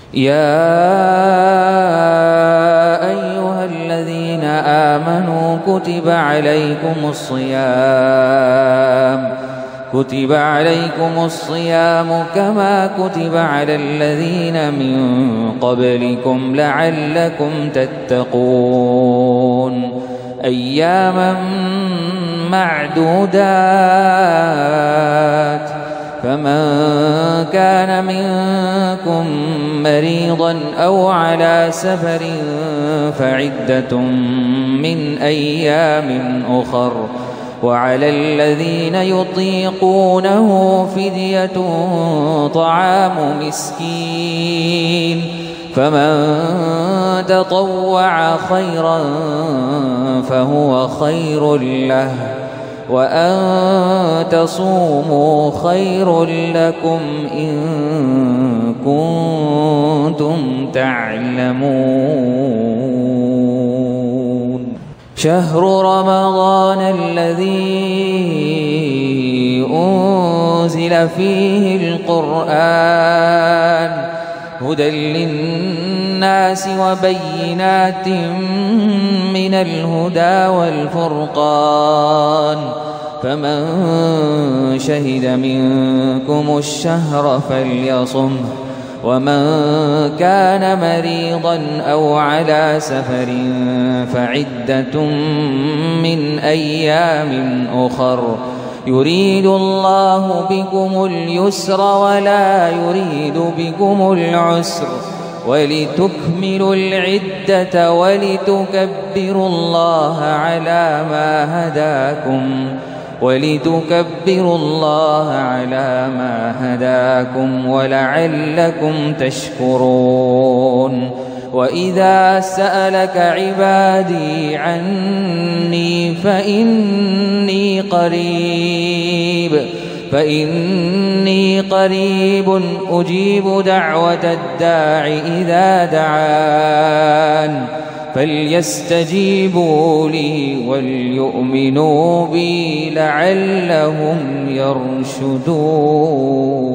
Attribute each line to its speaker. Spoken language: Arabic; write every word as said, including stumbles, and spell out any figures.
Speaker 1: يا أيها الذين آمنوا كتب عليكم الصيام كتب عليكم الصيام كما كتب على الذين من قبلكم لعلكم تتقون أياما معدودات فمن كان منكم مريضا أو على سفر فعدة من أيام أخر وعلى الذين يطيقونه فدية طعام مسكين فمن تطوع خيرا فهو خير له وأن تصوموا خير لكم إن كنتم تعلمون شهر رمضان الذي أنزل فيه القرآن هدى للناس وبينات من الهدى والفرقان فمن شهد منكم الشهر فليصمه ومن كان مريضا أو على سفر فعدة من أيام أخر يريد الله بكم اليسر ولا يريد بكم العسر ولتكملوا العدة ولتكبروا الله على ما هداكم ولتكبروا الله على ما هداكم ولعلكم تشكرون وإذا سألك عبادي عني فإني قريب فإني قريب أجيب دعوة الداع إذا دعان فليستجيبوا لي وليؤمنوا بي لعلهم يرشدون.